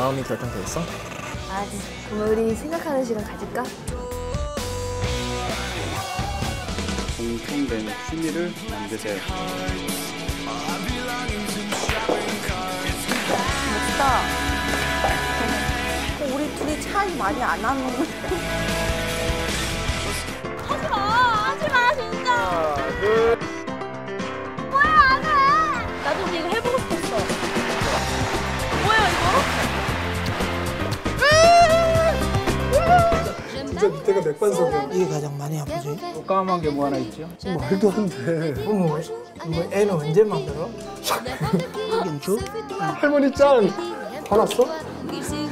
마음이 결정돼 있어? 아직. 그럼 우리 생각하는 시간 가질까? 공통된 취미를 만드세요. 멋있다. 우리 둘이 차이 많이 안 나는 거. 하지 마! 하지 마, 진짜! 하나, 둘. 뭐야, 안 해! 나도 근데 이거 해보고 싶었어. 뭐야, 진짜 밑에가 맥반석이야. 이게 가장 많이 아프지? 또 까만 게 뭐 하나 있죠? 말도 안 돼. 뭐 애는 언제 만들어? 할머니 짠! 화났어? 이거?